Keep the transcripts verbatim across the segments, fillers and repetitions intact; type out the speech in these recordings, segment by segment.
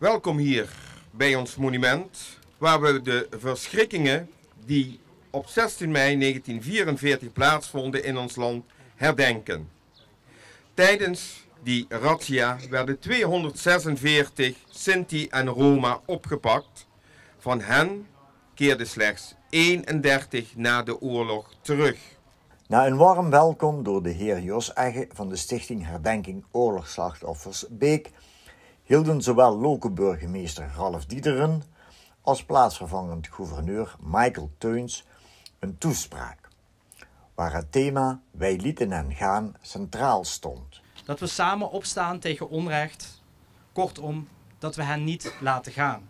Welkom hier bij ons monument, waar we de verschrikkingen die op zestien mei negentien vierenveertig plaatsvonden in ons land herdenken. Tijdens die razzia werden tweehonderdzesenveertig Sinti en Roma opgepakt. Van hen keerden slechts eenendertig na de oorlog terug. Na een warm welkom door de heer Jos Egge van de Stichting Herdenking Oorlogsslachtoffers Beek hielden zowel lokale burgemeester Ralf Dieteren als plaatsvervangend gouverneur Michael Teuns een toespraak, waar het thema Wij lieten hen gaan centraal stond. Dat we samen opstaan tegen onrecht, kortom, dat we hen niet laten gaan.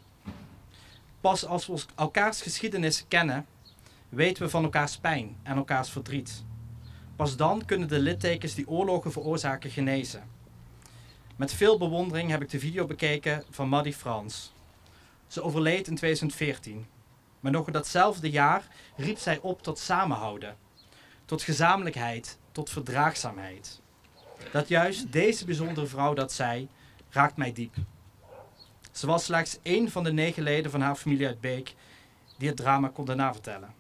Pas als we elkaars geschiedenis kennen, weten we van elkaars pijn en elkaars verdriet. Pas dan kunnen de littekens die oorlogen veroorzaken genezen. Met veel bewondering heb ik de video bekeken van Maddie Frans. Ze overleed in tweeduizend veertien. Maar nog in datzelfde jaar riep zij op tot samenhouden, tot gezamenlijkheid, tot verdraagzaamheid. Dat juist deze bijzondere vrouw dat zei, raakt mij diep. Ze was slechts één van de negen leden van haar familie uit Beek die het drama konden navertellen.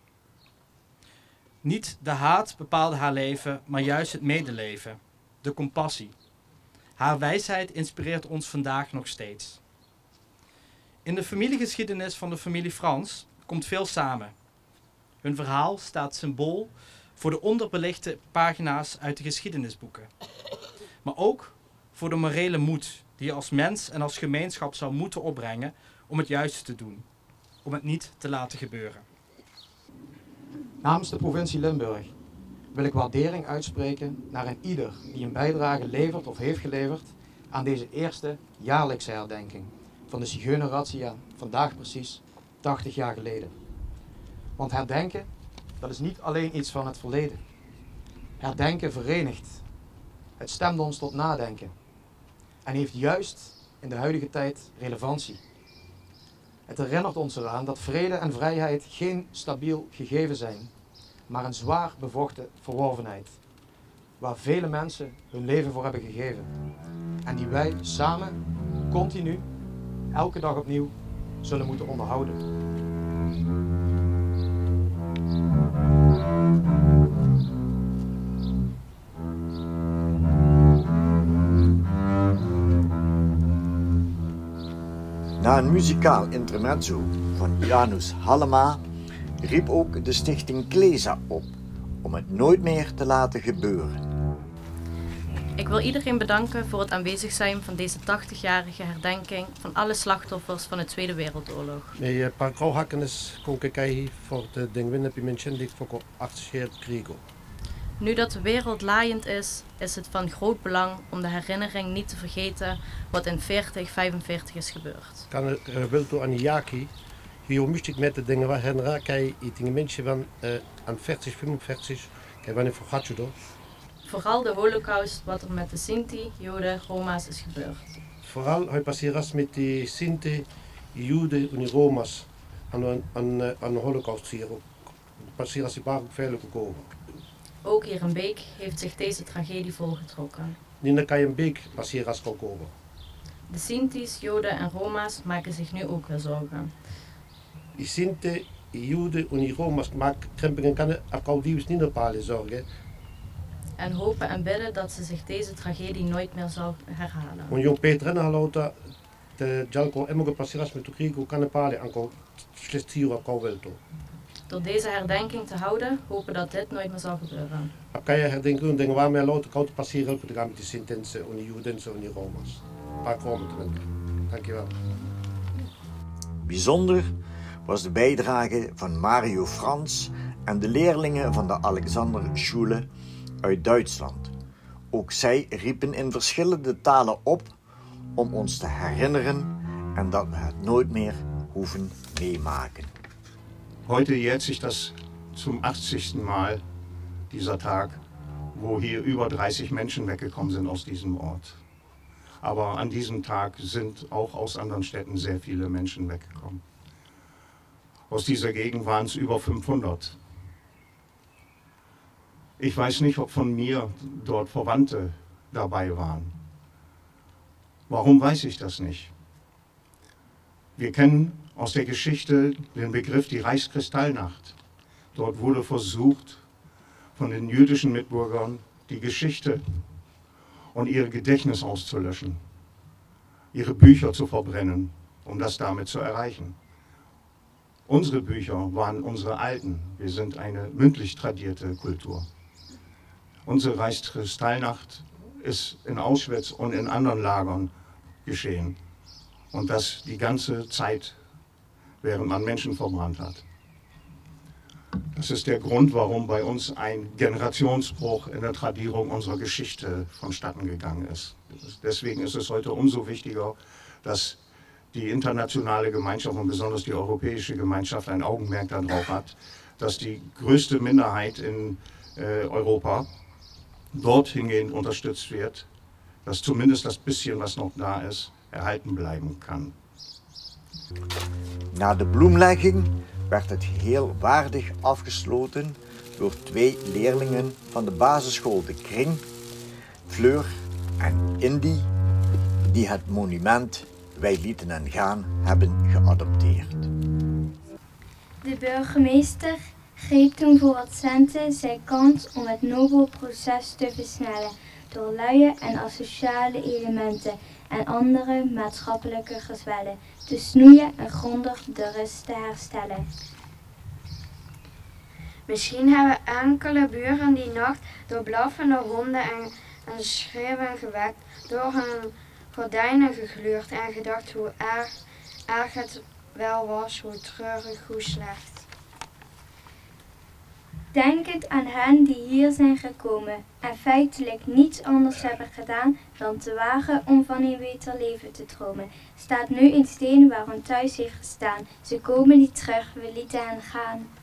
Niet de haat bepaalde haar leven, maar juist het medeleven, de compassie. Haar wijsheid inspireert ons vandaag nog steeds. In de familiegeschiedenis van de familie Frans komt veel samen. Hun verhaal staat symbool voor de onderbelichte pagina's uit de geschiedenisboeken. Maar ook voor de morele moed die je als mens en als gemeenschap zou moeten opbrengen om het juiste te doen. Om het niet te laten gebeuren. Namens de provincie Limburg wil ik waardering uitspreken naar een ieder die een bijdrage levert of heeft geleverd aan deze eerste jaarlijkse herdenking van de Zigeunerrazzia, vandaag precies tachtig jaar geleden. Want herdenken, dat is niet alleen iets van het verleden. Herdenken verenigt. Het stemt ons tot nadenken en heeft juist in de huidige tijd relevantie. Het herinnert ons eraan dat vrede en vrijheid geen stabiel gegeven zijn, maar een zwaar bevochten verworvenheid, waar vele mensen hun leven voor hebben gegeven en die wij samen, continu, elke dag opnieuw, zullen moeten onderhouden. Na een muzikaal intermezzo van Janus Hallema riep ook de stichting Kleza op om het nooit meer te laten gebeuren. Ik wil iedereen bedanken voor het aanwezig zijn van deze tachtigjarige herdenking van alle slachtoffers van de Tweede Wereldoorlog. Nee, parkouhakkenis kon ik voor de dingwinnen bij mensen die voor achtzig jaar kriegen. Nu dat de wereld laaiend is, is het van groot belang om de herinnering niet te vergeten wat in veertig vijfenveertig is gebeurd. Kan er uh, wil toe aan die jaki, hier moest ik met de dingen waar herinneren, kijk, die mensen van uh, aan veertig vijfenveertig, kijk, wanneer vergat je dat? Vooral de Holocaust, wat er met de Sinti, Joden, Roma's is gebeurd. Vooral hij passeert met die Sinti, Joden en die Roma's aan aan aan de Holocaust hier, passeert die paar veilig gekomen. Ook hier in Beek heeft zich deze tragedie volgetrokken. Nu kan je een Beek passeren als komen. De Sinti's, Joden en Roma's maken zich nu ook weer zorgen. Die Sinti, Joden en die Roma's maken krimpingen kan er niet bepalen zorgen. En hopen en bidden dat ze zich deze tragedie nooit meer zal herhalen. Want jong Peter en Halota, de Jalko en mogen passeren met de krieg, kan een paar aankomen, slechts hier ook al wel toe. Door deze herdenking te houden, hopen dat dit nooit meer zal gebeuren. Dan kan je herdenken, denken waar mij laten koud passeren te gaan met die Sintense en die Jodense en die Roma's. Een paar kromen te denken. Dankjewel. Bijzonder was de bijdrage van Mario Frans en de leerlingen van de Alexander Schule uit Duitsland. Ook zij riepen in verschillende talen op om ons te herinneren en dat we het nooit meer hoeven meemaken. Heute jährt sich das zum achtzigsten Mal, dieser Tag, wo hier über dreißig Menschen weggekommen sind aus diesem Ort. Aber an diesem Tag sind auch aus anderen Städten sehr viele Menschen weggekommen. Aus dieser Gegend waren es über fünfhundert. Ich weiß nicht, ob von mir dort Verwandte dabei waren. Warum weiß ich das nicht? Wir kennen aus der Geschichte den Begriff die Reichskristallnacht. Dort wurde versucht, von den jüdischen Mitbürgern die Geschichte und ihr Gedächtnis auszulöschen, ihre Bücher zu verbrennen, um das damit zu erreichen. Unsere Bücher waren unsere alten. Wir sind eine mündlich tradierte Kultur. Unsere Reichskristallnacht ist in Auschwitz und in anderen Lagern geschehen. Und das die ganze Zeit, während man Menschen verbrannt hat. Das ist der Grund, warum bei uns ein Generationsbruch in der Tradierung unserer Geschichte vonstatten gegangen ist. Deswegen ist es heute umso wichtiger, dass die internationale Gemeinschaft und besonders die europäische Gemeinschaft ein Augenmerk darauf hat, dass die größte Minderheit in äh, Europa dort hingehend unterstützt wird, dass zumindest das bisschen, was noch da ist, erhalten bleiben kann. Na de bloemlegging werd het heel waardig afgesloten door twee leerlingen van de basisschool De Kring, Fleur en Indy, die het monument Wij lieten hen gaan hebben geadopteerd. De burgemeester greep toen voor wat centen zijn kans om het nobel proces te versnellen door luie en asociale elementen en andere maatschappelijke gezwellen te snoeien en grondig de rust te herstellen. Misschien hebben enkele buren die nacht door blaffende honden en, en schreeuwen gewekt, door hun gordijnen gegluurd en gedacht hoe erg, erg het wel was, hoe treurig, hoe slecht. Denkend aan hen die hier zijn gekomen en feitelijk niets anders hebben gedaan dan te wagen om van een beter leven te dromen, staat nu een steen waar hun thuis heeft gestaan. Ze komen niet terug, we lieten hen gaan.